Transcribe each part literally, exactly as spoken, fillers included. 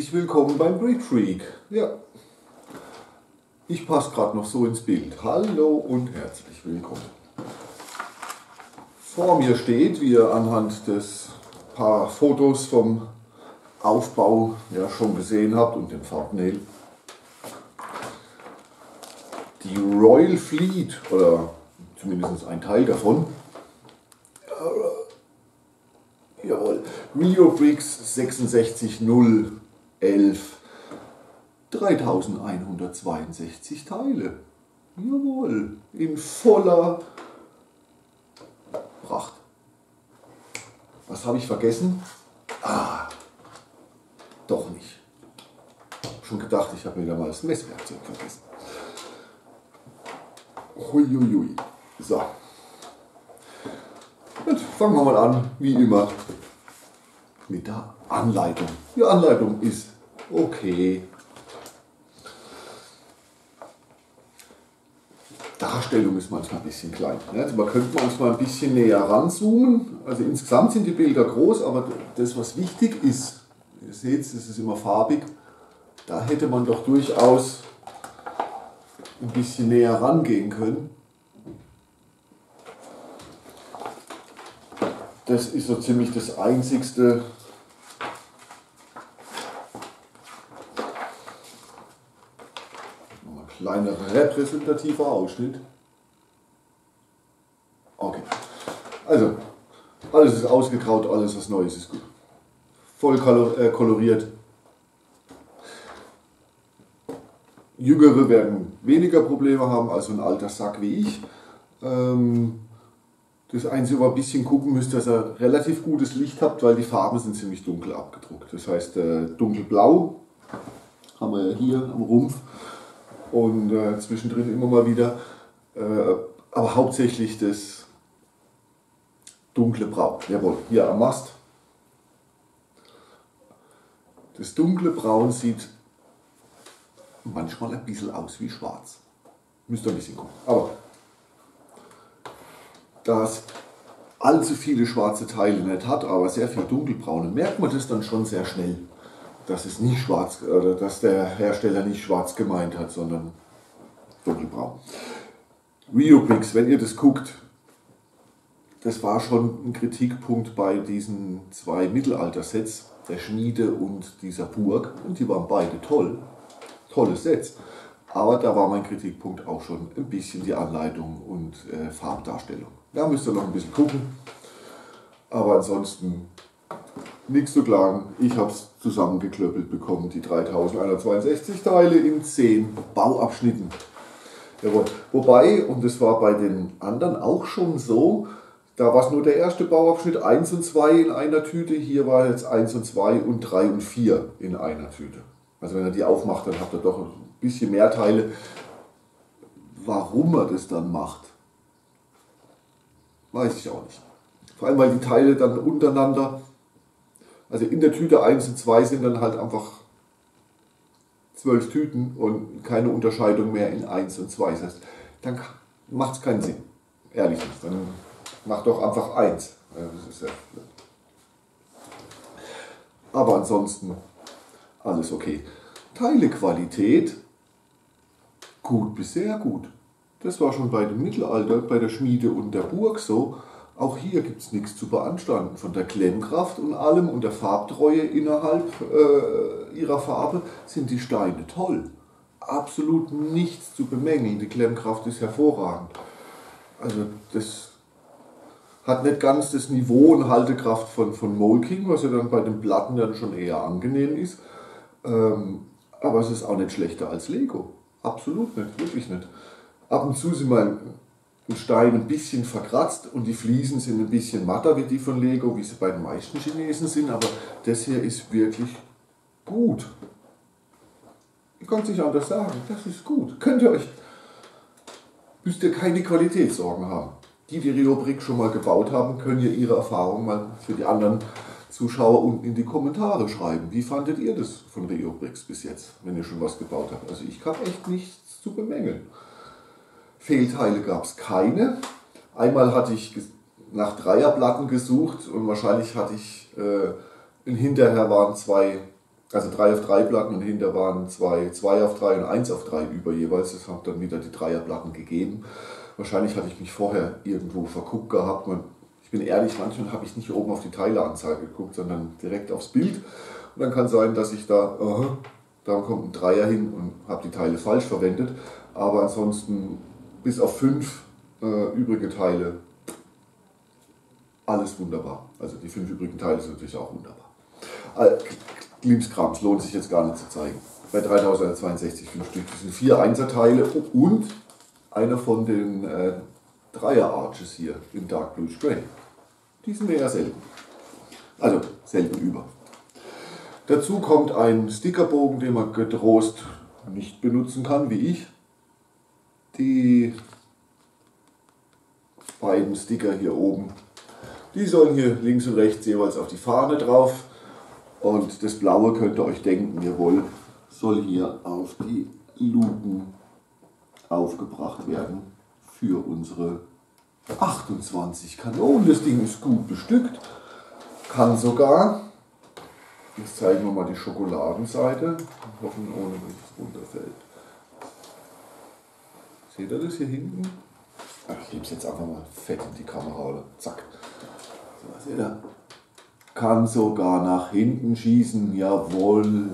Herzlich willkommen beim Brick Freak. Ja, ich passe gerade noch so ins Bild. Hallo und herzlich willkommen. Vor mir steht, wie ihr anhand des paar Fotos vom Aufbau ja schon gesehen habt und dem Thumbnail, die Royal Fleet, oder zumindest ein Teil davon. Jawohl, RioBricks sechs sechs null elf, dreitausendeinhundertzweiundsechzig Teile. Jawohl, in voller Pracht. Was habe ich vergessen? Ah, doch nicht. Schon gedacht, ich habe wieder mal das Messwerkzeug vergessen. Huiuiui. So. Jetzt fangen wir mal an, wie immer, mit der Anleitung. Die Anleitung ist okay. Darstellung ist manchmal ein bisschen klein. Also man könnte manchmal ein bisschen näher ranzoomen. Also insgesamt sind die Bilder groß, aber das, was wichtig ist, ihr seht, es ist immer farbig, da hätte man doch durchaus ein bisschen näher rangehen können. Das ist so ziemlich das einzigste, ein kleiner repräsentativer Ausschnitt. Okay, also alles ist ausgegraut, alles was Neues ist gut. Voll koloriert. Jüngere werden weniger Probleme haben als so ein alter Sack wie ich. Ähm, Das Einzige, wo ihr ein bisschen gucken müsst, dass ihr relativ gutes Licht habt, weil die Farben sind ziemlich dunkel abgedruckt. Das heißt, äh, dunkelblau haben wir hier am Rumpf und äh, zwischendrin immer mal wieder, äh, aber hauptsächlich das dunkle Braun. Jawohl, hier am Mast. Das dunkle Braun sieht manchmal ein bisschen aus wie schwarz. Müsst ihr ein bisschen gucken. Aber da es allzu viele schwarze Teile nicht hat, aber sehr viel dunkelbraune, merkt man das dann schon sehr schnell, dass es nicht schwarz, oder dass der Hersteller nicht schwarz gemeint hat, sondern dunkelbraun. RioBricks, wenn ihr das guckt, das war schon ein Kritikpunkt bei diesen zwei Mittelalter-Sets, der Schmiede und dieser Burg, und die waren beide toll, tolle Sets. Aber da war mein Kritikpunkt auch schon ein bisschen die Anleitung und äh, Farbdarstellung. Da müsst ihr noch ein bisschen gucken. Aber ansonsten nichts zu klagen. Ich habe es zusammengeklöppelt bekommen, die dreitausendeinhundertzweiundsechzig Teile in zehn Bauabschnitten. Jawohl. Wobei, und das war bei den anderen auch schon so, da war es nur der erste Bauabschnitt eins und zwei in einer Tüte. Hier war jetzt eins und zwei und drei und vier in einer Tüte. Also wenn er die aufmacht, dann habt ihr doch ein bisschen mehr Teile. Warum er das dann macht, weiß ich auch nicht. Vor allem, weil die Teile dann untereinander, also in der Tüte eins und zwei sind dann halt einfach zwölf Tüten und keine Unterscheidung mehr in eins und zwei. Das heißt, dann macht es keinen Sinn. Ehrlich nicht. Dann macht doch einfach eins. Das ist ja blöd. Aber ansonsten alles okay. Teilequalität gut bis sehr gut. Das war schon bei dem Mittelalter, bei der Schmiede und der Burg so. Auch hier gibt es nichts zu beanstanden. Von der Klemmkraft und allem und der Farbtreue innerhalb äh, ihrer Farbe sind die Steine toll. Absolut nichts zu bemängeln. Die Klemmkraft ist hervorragend. Also das hat nicht ganz das Niveau und Haltekraft von, von Molking, was ja dann bei den Platten dann schon eher angenehm ist. Ähm, aber es ist auch nicht schlechter als Lego. Absolut nicht, wirklich nicht. Ab und zu sind mal ein Stein ein bisschen verkratzt und die Fliesen sind ein bisschen matter wie die von Lego, wie sie bei den meisten Chinesen sind, aber das hier ist wirklich gut. Ich kann es nicht anders sagen, das ist gut. Könnt ihr euch, müsst ihr keine Qualitätssorgen haben. Die, die RioBricks schon mal gebaut haben, können ja ihre Erfahrungen mal für die anderen Zuschauer unten in die Kommentare schreiben. Wie fandet ihr das von RioBricks bis jetzt, wenn ihr schon was gebaut habt? Also ich habe echt nichts zu bemängeln. Fehlteile gab es keine. Einmal hatte ich nach Dreierplatten gesucht und wahrscheinlich hatte ich, äh, hinterher waren zwei Also drei auf drei Platten und hinter waren zwei, zwei auf drei und eins auf drei über jeweils. Das hat dann wieder die Dreierplatten gegeben. Wahrscheinlich hatte ich mich vorher irgendwo verguckt gehabt. Ich bin ehrlich, manchmal habe ich nicht oben auf die Teileanzahl geguckt, sondern direkt aufs Bild. Und dann kann sein, dass ich da, uh, da kommt ein Dreier hin und habe die Teile falsch verwendet. Aber ansonsten bis auf fünf äh, übrige Teile alles wunderbar. Also die fünf übrigen Teile sind natürlich auch wunderbar. Äh, Klimskrams lohnt sich jetzt gar nicht zu zeigen. Bei dreitausendzweihundsechzig fünf Stück. Das sind vier Einser-Teile und einer von den äh, Dreier-Arches hier in Dark Blue Grey. Die sind eher selten. Also selten über. Dazu kommt ein Stickerbogen, den man getrost nicht benutzen kann, wie ich. Die beiden Sticker hier oben, die sollen hier links und rechts jeweils auf die Fahne drauf. Und das Blaue könnt ihr euch denken, jawohl, soll hier auf die Luken aufgebracht werden für unsere achtundzwanzig Kanonen. Das Ding ist gut bestückt, kann sogar, jetzt zeigen wir mal die Schokoladenseite, hoffen ohne dass es runterfällt. Seht ihr das hier hinten? Ach, ich nehme es jetzt einfach mal fett in die Kamera, oder? Zack. So, seht ihr? Kann sogar nach hinten schießen, jawohl.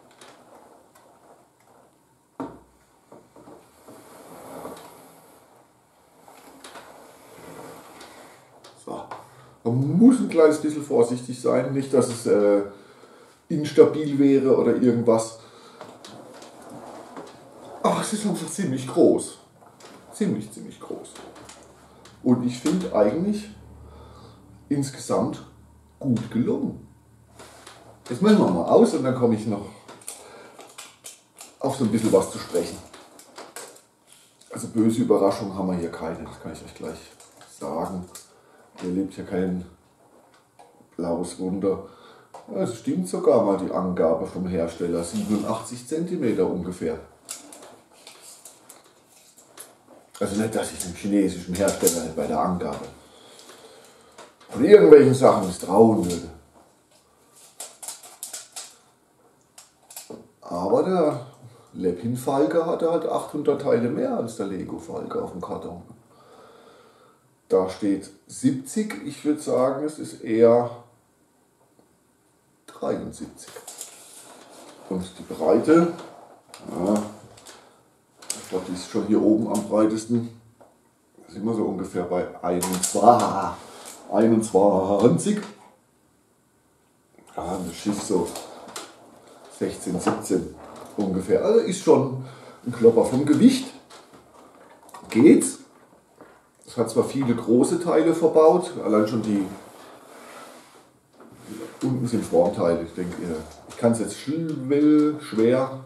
So. Man muss ein kleines bisschen vorsichtig sein, nicht dass es äh, instabil wäre oder irgendwas. Aber es ist einfach ziemlich groß. Ziemlich, ziemlich groß. Und ich finde eigentlich insgesamt gut gelungen. Jetzt machen wir mal aus und dann komme ich noch auf so ein bisschen was zu sprechen. Also böse Überraschungen haben wir hier keine, das kann ich euch gleich sagen. Hier lebt ja kein blaues Wunder. Es stimmt sogar mal die Angabe vom Hersteller, siebenundachtzig Zentimeter ungefähr. Also nicht, dass ich dem chinesischen Hersteller nicht bei der Angabe von irgendwelchen Sachen misstrauen würde. Aber der Lepin Falke hatte halt achthundert Teile mehr als der Lego Falke auf dem Karton. Da steht siebzig, ich würde sagen, es ist eher dreiundsiebzig. Und die Breite, ja, ich glaube, die ist schon hier oben am breitesten. Da sind wir so ungefähr bei einundzwanzig. Ja, das Schiff so sechzehn, siebzehn ungefähr. Also ist schon ein Klopper vom Gewicht. Geht's. Es hat zwar viele große Teile verbaut, allein schon die unten sind Formteile. Ich denke, ich kann es jetzt schwer.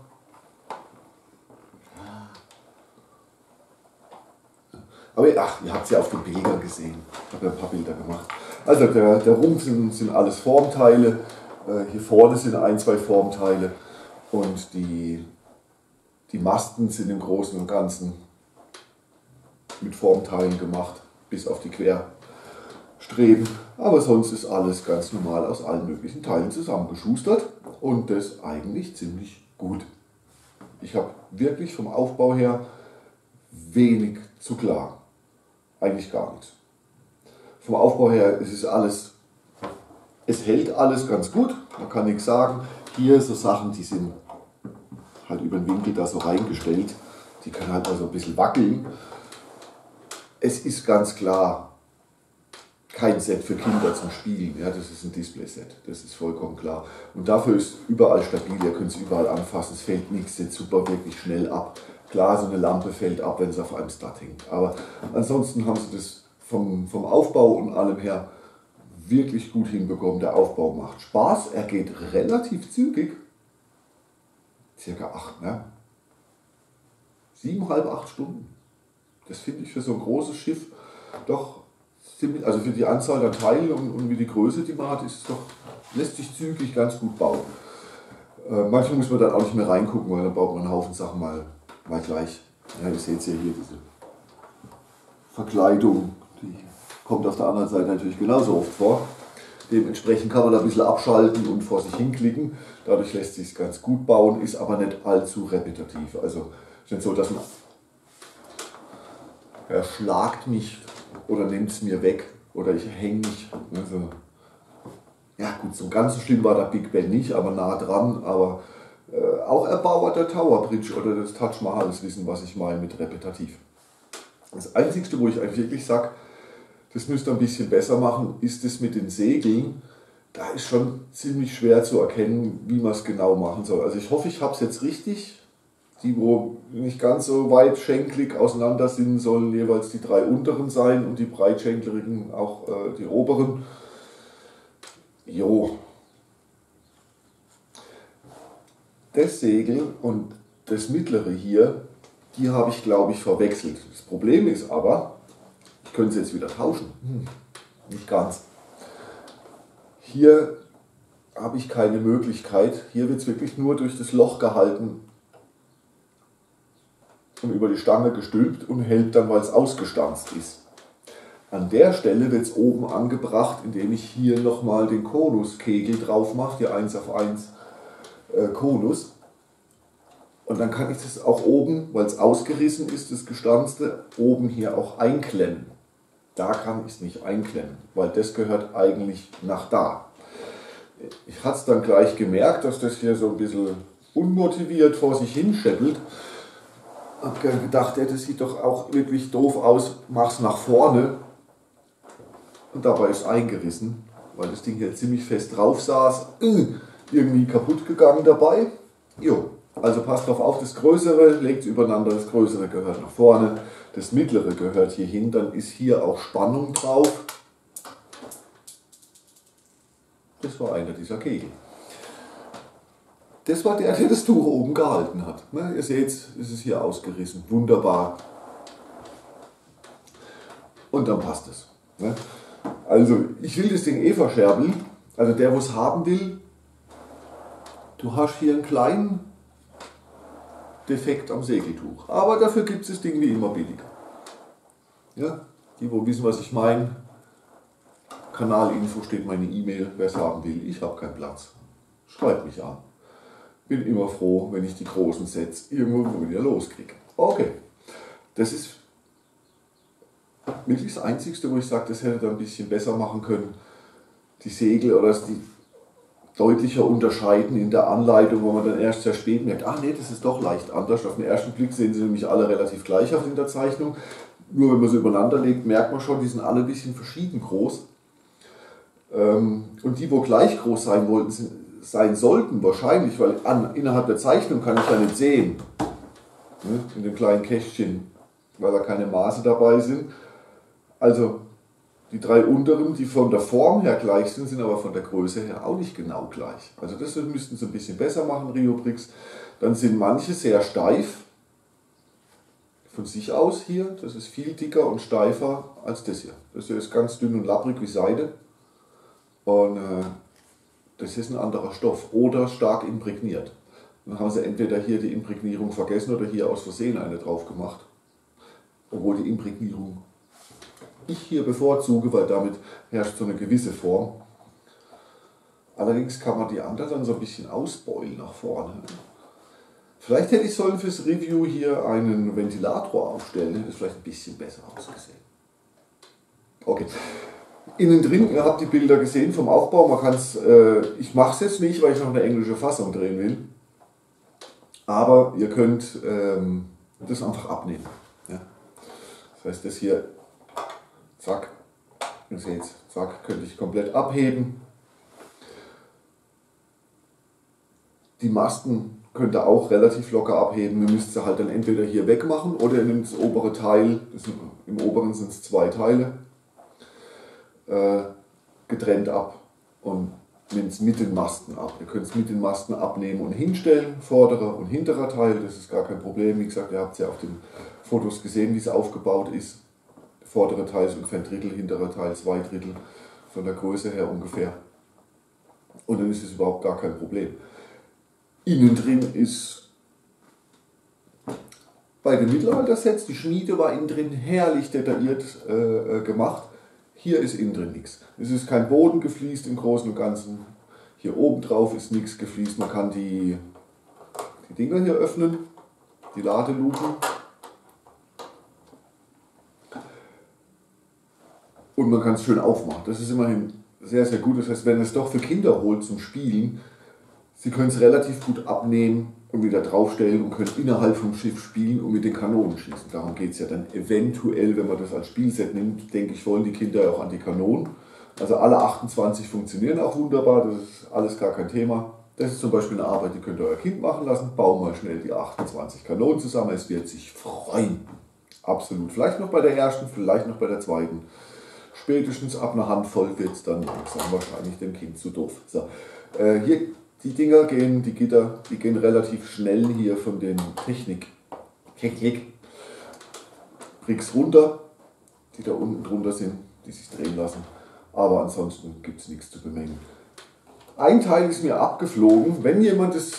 Aber ach, ihr habt es ja auf den Bildern gesehen. Ich habe ja ein paar Bilder gemacht. Also der, der Rumpf sind, sind alles Formteile. Äh, hier vorne sind ein, zwei Formteile. Und die, die Masten sind im Großen und Ganzen mit Formteilen gemacht, bis auf die Querstreben. Aber sonst ist alles ganz normal aus allen möglichen Teilen zusammengeschustert. Und das eigentlich ziemlich gut. Ich habe wirklich vom Aufbau her wenig zu klagen. Eigentlich gar nichts. Vom Aufbau her es ist alles, es hält alles ganz gut, man kann nichts sagen. Hier so Sachen, die sind halt über den Winkel da so reingestellt, die können halt also ein bisschen wackeln. Es ist ganz klar kein Set für Kinder zum Spielen, ja, das ist ein Display-Set, das ist vollkommen klar. Und dafür ist überall stabil, ihr könnt es überall anfassen, es fällt nichts jetzt super wirklich schnell ab. Klar, so eine Lampe fällt ab, wenn es auf einem Stud hängt. Aber ansonsten haben sie das vom, vom Aufbau und allem her wirklich gut hinbekommen. Der Aufbau macht Spaß, er geht relativ zügig. Circa acht, ne? Siebeneinhalb, acht Stunden. Das finde ich für so ein großes Schiff doch ziemlich, also für die Anzahl der Teile und, und wie die Größe, die man hat, ist es doch, lässt sich zügig ganz gut bauen. Äh, manchmal muss man dann auch nicht mehr reingucken, weil dann baut man einen Haufen Sachen mal Mal gleich. Ja, ihr seht ja hier diese Verkleidung, die kommt auf der anderen Seite natürlich genauso oft vor. Dementsprechend kann man da ein bisschen abschalten und vor sich hinklicken. Dadurch lässt sich es ganz gut bauen, ist aber nicht allzu repetitiv. Also es ist nicht so, dass man er schlagt mich oder nimmt es mir weg oder ich hänge mich. Also, ja gut, so ganz so schlimm war der Big Ben nicht, aber nah dran. Aber äh, auch Erbauer der Tower Bridge oder des Taj Mahals wissen, was ich meine mit repetitiv. Das Einzige, wo ich eigentlich wirklich sage, das müsst ihr ein bisschen besser machen, ist es mit den Segeln. Da ist schon ziemlich schwer zu erkennen, wie man es genau machen soll. Also ich hoffe, ich habe es jetzt richtig. Die, wo nicht ganz so weit schenklig auseinander sind, sollen jeweils die drei unteren sein und die breitschenkeligen auch äh, die oberen. Jo. Das Segel und das mittlere hier, die habe ich, glaube ich, verwechselt. Das Problem ist aber, ich könnte sie jetzt wieder tauschen. Hm, nicht ganz. Hier habe ich keine Möglichkeit. Hier wird es wirklich nur durch das Loch gehalten und über die Stange gestülpt und hält dann, weil es ausgestanzt ist. An der Stelle wird es oben angebracht, indem ich hier nochmal den Konuskegel drauf mache, die eins auf eins äh, Konus. Und dann kann ich das auch oben, weil es ausgerissen ist, das Gestanzte, oben hier auch einklemmen. Da kann ich es nicht einklemmen, weil das gehört eigentlich nach da. Ich hatte es dann gleich gemerkt, dass das hier so ein bisschen unmotiviert vor sich hin scheppelt. Ich habe gedacht, ja, das sieht doch auch wirklich doof aus, mach's nach vorne. Und dabei ist es eingerissen, weil das Ding hier ziemlich fest drauf saß. Irgendwie kaputt gegangen dabei. Jo, also passt drauf auf, das Größere legt es übereinander, das Größere gehört nach vorne, das Mittlere gehört hier hin, dann ist hier auch Spannung drauf. Das war einer dieser Kegel. Das war der, der das Tuch oben gehalten hat. Ne, ihr seht, es ist hier ausgerissen. Wunderbar. Und dann passt es. Ne? Also, ich will das Ding eh verscherbeln. Also der, wo es haben will, du hast hier einen kleinen Defekt am Segeltuch. Aber dafür gibt es das Ding wie immer billiger. Ja? Die, wo wissen, was ich meine. Kanalinfo steht meine E-Mail, wer es haben will. Ich habe keinen Platz. Schreibt mich an. Bin immer froh, wenn ich die großen Sets irgendwo wieder loskriege. Okay, das ist wirklich das Einzige, wo ich sage, das hätte ihr ein bisschen besser machen können. Die Segel oder die deutlicher unterscheiden in der Anleitung, wo man dann erst sehr spät merkt, ah nee, das ist doch leicht anders. Auf den ersten Blick sehen sie nämlich alle relativ gleich aus in der Zeichnung. Nur wenn man sie übereinander legt, merkt man schon, die sind alle ein bisschen verschieden groß. Und die, wo gleich groß sein wollten, sind sein sollten, wahrscheinlich, weil an, innerhalb der Zeichnung kann ich ja nicht sehen, ne, in dem kleinen Kästchen, weil da keine Maße dabei sind. Also die drei unteren, die von der Form her gleich sind, sind aber von der Größe her auch nicht genau gleich. Also das müssten sie ein bisschen besser machen, Riobrix. Dann sind manche sehr steif, von sich aus hier, das ist viel dicker und steifer als das hier. Das hier ist ganz dünn und labbrig wie Seide. Und äh, das ist ein anderer Stoff oder stark imprägniert. Dann haben sie entweder hier die Imprägnierung vergessen oder hier aus Versehen eine drauf gemacht. Obwohl die Imprägnierung ich hier bevorzuge, weil damit herrscht so eine gewisse Form. Allerdings kann man die anderen dann so ein bisschen ausbeulen nach vorne. Vielleicht hätte ich sollen fürs Review hier einen Ventilator aufstellen, hätte es vielleicht ein bisschen besser ausgesehen. Okay. Innen drin, ihr habt die Bilder gesehen vom Aufbau, man kann es, äh, ich mache es jetzt nicht, weil ich noch eine englische Fassung drehen will, aber ihr könnt ähm, das einfach abnehmen. Ja? Das heißt, das hier, zack, ihr seht, zack, könnte ich komplett abheben. Die Masten könnt ihr auch relativ locker abheben, ihr müsst sie halt dann entweder hier wegmachen oder ihr nehmt das obere Teil, das sind, im oberen sind es zwei Teile, Äh, getrennt ab und nimmt es mit den Masten ab. Ihr könnt es mit den Masten abnehmen und hinstellen, vorderer und hinterer Teil, das ist gar kein Problem. Wie gesagt, ihr habt es ja auf den Fotos gesehen, wie es aufgebaut ist. Der vordere Teil ist ungefähr ein Drittel, hinterer Teil zwei Drittel, von der Größe her ungefähr. Und dann ist es überhaupt gar kein Problem. Innen drin ist bei den Mittelalter-Sets, die Schmiede war innen drin herrlich detailliert äh, gemacht. Hier ist innen drin nichts. Es ist kein Boden gefliest im Großen und Ganzen. Hier oben drauf ist nichts gefliest. Man kann die, die Dinger hier öffnen, die Ladeluken. Und man kann es schön aufmachen. Das ist immerhin sehr, sehr gut. Das heißt, wenn es doch für Kinder holt zum Spielen, sie können es relativ gut abnehmen und wieder draufstellen und können innerhalb vom Schiff spielen und mit den Kanonen schießen. Darum geht es ja dann eventuell, wenn man das als Spielset nimmt, denke ich, wollen die Kinder auch an die Kanonen. Also alle achtundzwanzig funktionieren auch wunderbar, das ist alles gar kein Thema. Das ist zum Beispiel eine Arbeit, die könnt ihr euer Kind machen lassen. Bauen mal schnell die achtundzwanzig Kanonen zusammen, es wird sich freuen. Absolut. Vielleicht noch bei der ersten, vielleicht noch bei der zweiten. Spätestens ab einer Handvoll wird es dann langsam wahrscheinlich dem Kind zu doof. So, äh, hier, die Dinger gehen, die Gitter, die gehen relativ schnell hier von den Technik, Technik Bricks runter, die da unten drunter sind, die sich drehen lassen. Aber ansonsten gibt es nichts zu bemängeln. Ein Teil ist mir abgeflogen. Wenn jemand es,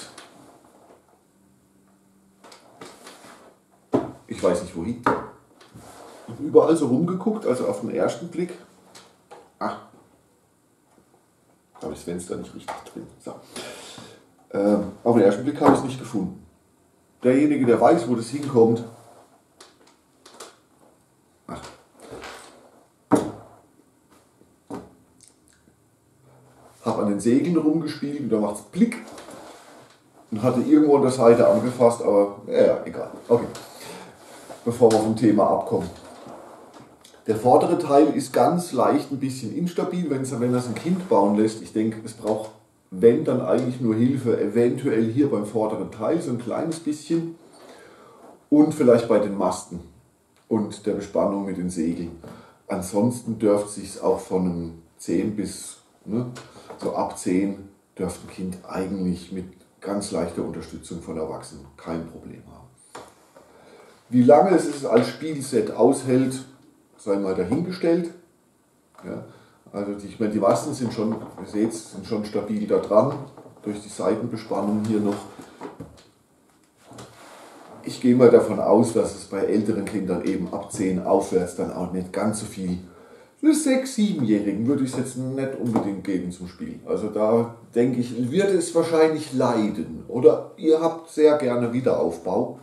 ich weiß nicht wohin, ich habe überall so rumgeguckt, also auf den ersten Blick, ach, habe ich das Fenster nicht richtig drin. So. Ähm, auf den ersten Blick habe ich es nicht gefunden. Derjenige, der weiß, wo das hinkommt, ach, habe an den Segeln rumgespielt und da macht es Blick und hatte irgendwo an der Seite angefasst, aber ja, egal. Okay, bevor wir vom Thema abkommen. Der vordere Teil ist ganz leicht ein bisschen instabil, wenn es, wenn das ein Kind bauen lässt. Ich denke, es braucht, wenn, dann eigentlich nur Hilfe, eventuell hier beim vorderen Teil, so ein kleines bisschen. Und vielleicht bei den Masten und der Bespannung mit den Segeln. Ansonsten dürfte es sich auch von einem zehn bis, ne, so ab zehn dürfte ein Kind eigentlich mit ganz leichter Unterstützung von Erwachsenen kein Problem haben. Wie lange es es als Spielset aushält, sei mal dahingestellt. Ja, also die, ich meine, die Masten sind schon, ihr seht, sind schon stabil da dran, durch die Seitenbespannung hier noch. Ich gehe mal davon aus, dass es bei älteren Kindern eben ab zehn aufwärts dann auch nicht ganz so viel. Für sechs-, siebenjährigen würde ich es jetzt nicht unbedingt geben zum Spielen. Also da denke ich, wird es wahrscheinlich leiden. Oder ihr habt sehr gerne Wiederaufbau.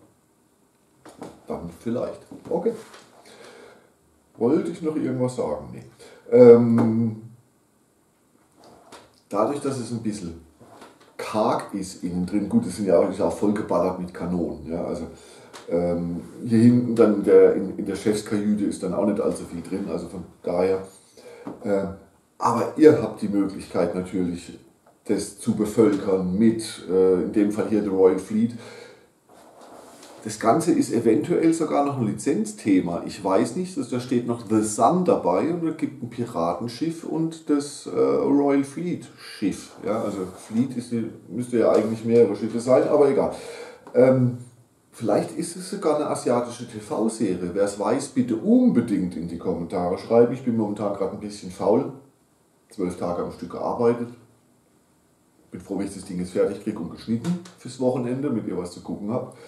Dann vielleicht. Okay. Wollte ich noch irgendwas sagen? Nee. Ähm, dadurch, dass es ein bisschen karg ist innen drin, gut, es sind ja auch, ist auch voll geballert mit Kanonen. Ja, also ähm, hier hinten dann der, in, in der Chefskajüte ist dann auch nicht allzu viel drin, also von daher. Äh, aber ihr habt die Möglichkeit natürlich, das zu bevölkern mit, äh, in dem Fall hier The Royal Fleet. Das Ganze ist eventuell sogar noch ein Lizenzthema. Ich weiß nicht, da steht noch The Sun dabei und es gibt ein Piratenschiff und das äh, Royal Fleet Schiff. Ja, also Fleet ist, müsste ja eigentlich mehrere Schiffe sein, aber egal. Ähm, vielleicht ist es sogar eine asiatische T V-Serie. Wer es weiß, bitte unbedingt in die Kommentare schreiben. Ich bin momentan gerade ein bisschen faul. Zwölf Tage am Stück gearbeitet. Bin froh, wenn ich das Ding jetzt fertig kriege und geschnitten fürs Wochenende, damit ihr was zu gucken habt.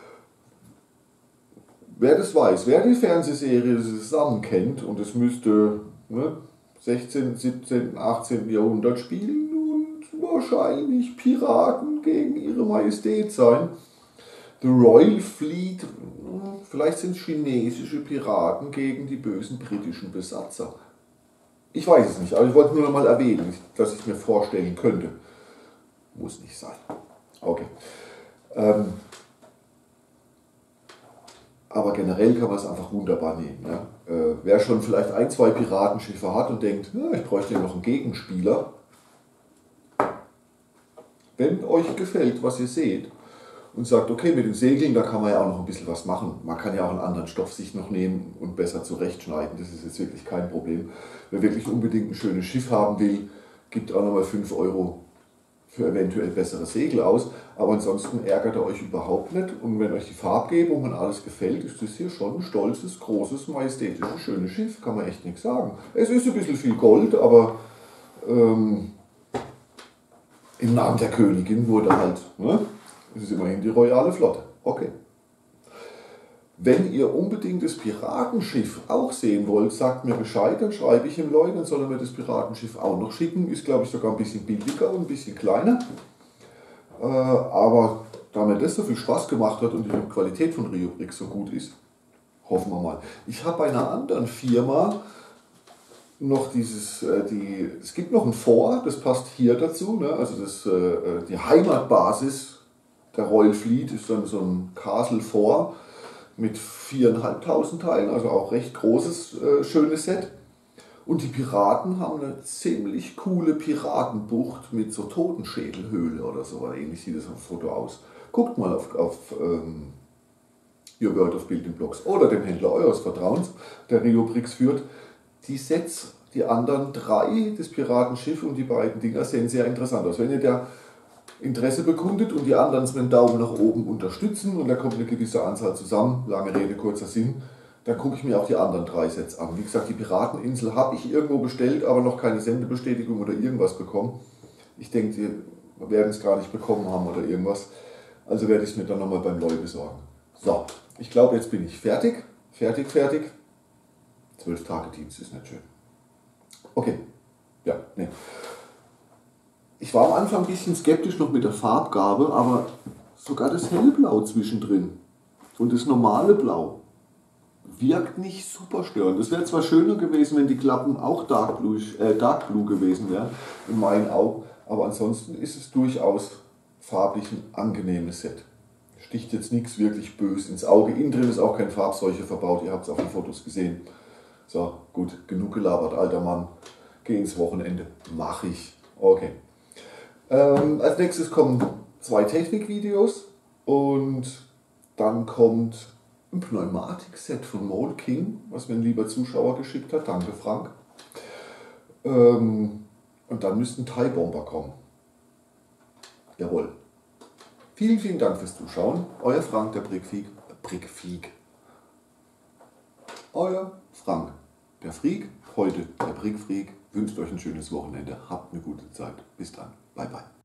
Wer das weiß, wer die Fernsehserie zusammen kennt, und es müsste ne, sechzehnten, siebzehnten, achtzehnten Jahrhundert spielen und wahrscheinlich Piraten gegen ihre Majestät sein. The Royal Fleet, vielleicht sind es chinesische Piraten gegen die bösen britischen Besatzer. Ich weiß es nicht, aber ich wollte nur noch mal erwähnen, dass ich mir vorstellen könnte. Muss nicht sein. Okay. Ähm, Aber generell kann man es einfach wunderbar nehmen. Ja? Äh, wer schon vielleicht ein, zwei Piratenschiffe hat und denkt, ja, ich bräuchte ja noch einen Gegenspieler. Wenn euch gefällt, was ihr seht und sagt, okay, mit den Segeln, da kann man ja auch noch ein bisschen was machen. Man kann ja auch einen anderen Stoff sich noch nehmen und besser zurechtschneiden. Das ist jetzt wirklich kein Problem. Wer wirklich unbedingt ein schönes Schiff haben will, gibt auch nochmal fünf Euro für eventuell bessere Segel aus, aber ansonsten ärgert ihr euch überhaupt nicht und wenn euch die Farbgebung und alles gefällt, ist das hier schon ein stolzes, großes, majestätisches, schönes Schiff, kann man echt nichts sagen. Es ist ein bisschen viel Gold, aber ähm, im Namen der Königin wurde halt, ne? Es ist immerhin die royale Flotte, okay. Wenn ihr unbedingt das Piratenschiff auch sehen wollt, sagt mir Bescheid, dann schreibe ich ihm Leute, dann soll er mir das Piratenschiff auch noch schicken. Ist, glaube ich, sogar ein bisschen billiger und ein bisschen kleiner. Äh, aber da mir das so viel Spaß gemacht hat und die Qualität von RioBricks so gut ist, hoffen wir mal. Ich habe bei einer anderen Firma noch dieses, äh, die, es gibt noch ein Fort, das passt hier dazu, ne? Also das, äh, die Heimatbasis der Royal Fleet ist dann so ein Castle Fort mit viertausendfünfhundert Teilen, also auch recht großes, äh, schönes Set. Und die Piraten haben eine ziemlich coole Piratenbucht mit so Totenschädelhöhle oder so, ähnlich sieht das auf dem Foto aus. Guckt mal auf, auf ähm, Your World of Building Blocks oder dem Händler eures Vertrauens, der RioBricks führt. Die Sets, die anderen drei, das Piratenschiff und die beiden Dinger, sehen sehr interessant aus. Wenn ihr da Interesse bekundet und die anderen es mit dem Daumen nach oben unterstützen und da kommt eine gewisse Anzahl zusammen, lange Rede, kurzer Sinn, dann gucke ich mir auch die anderen drei Sets an. Wie gesagt, die Pirateninsel habe ich irgendwo bestellt, aber noch keine Sendebestätigung oder irgendwas bekommen. Ich denke, die werden es gar nicht bekommen haben oder irgendwas. Also werde ich es mir dann nochmal beim Leu besorgen. So, ich glaube, jetzt bin ich fertig. Fertig, fertig. Zwölf Tage Dienst ist nicht schön. Okay, ja, nee. Ich war am Anfang ein bisschen skeptisch noch mit der Farbgabe, aber sogar das hellblau zwischendrin und das normale Blau wirkt nicht super störend. Es wäre zwar schöner gewesen, wenn die Klappen auch Dark Blue, äh, Dark Blue gewesen wären, in meinen Augen, aber ansonsten ist es durchaus farblich ein angenehmes Set. Sticht jetzt nichts wirklich böse ins Auge. Innen drin ist auch kein Farbseuche verbaut, ihr habt es auf den Fotos gesehen. So, gut, genug gelabert, alter Mann. Geh ins Wochenende. Mach ich. Okay. Ähm, als nächstes kommen zwei Technikvideos und dann kommt ein Pneumatikset von Mole King, was mir ein lieber Zuschauer geschickt hat. Danke, Frank. Ähm, und dann müsste ein TIE Bomber kommen. Jawohl. Vielen, vielen Dank fürs Zuschauen. Euer Frank, der Brickfreak. Brickfreak. Euer Frank, der Freak. Heute der Brickfreak. Wünscht euch ein schönes Wochenende. Habt eine gute Zeit. Bis dann. Bye, bye.